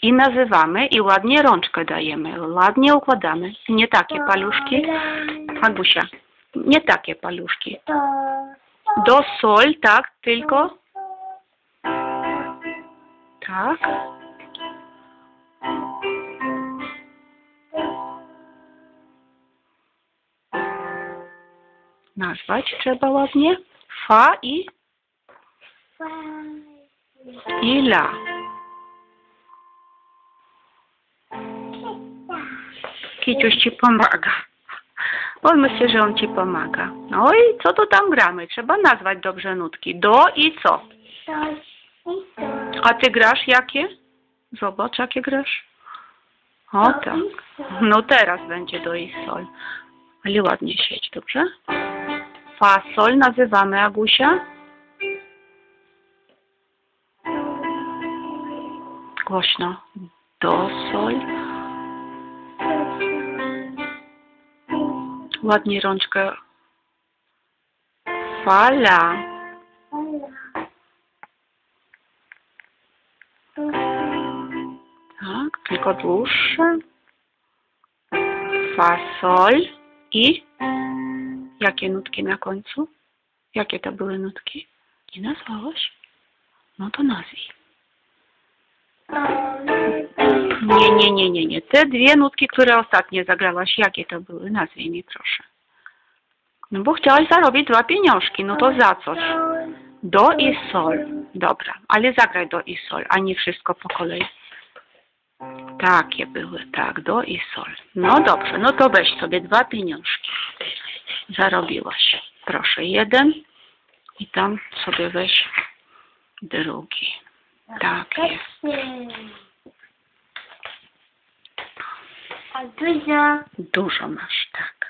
I nazywamy i ładnie rączkę dajemy. Ładnie układamy. Nie takie paluszki. Agusia, nie takie paluszki. Do, sol, tak, tylko. Tak. Nazwać trzeba ładnie. Fa i la. Kiciuś ci pomaga. On myśli, że on ci pomaga. No i co tu tam gramy? Trzeba nazwać dobrze nutki. Do i co? A ty grasz jakie? Zobacz, jakie grasz. O tak. No teraz będzie do i sol. Ale ładnie siedź, dobrze? Fa, sol nazywamy, Agusia. Głośno. Do, sol. Ładnie rączkę. Fala. Tak, tylko dłuższe. Fa, sol i jakie nutki na końcu? Jakie to były nutki? Nie nazwałaś? No to nazwij. Nie. Te dwie nutki, które ostatnio zagrałaś, jakie to były? Nazwij mi, proszę. No bo chciałaś zarobić 2 pieniążki, no to za coś. Do i sol. Dobra, ale zagraj do i sol, a nie wszystko po kolei. Takie były, tak, do i sol. No dobrze, no to weź sobie 2 pieniążki. Zarobiłaś. Proszę, 1 i tam sobie weź drugi. Tak jest. A dużo? Dużo masz, tak.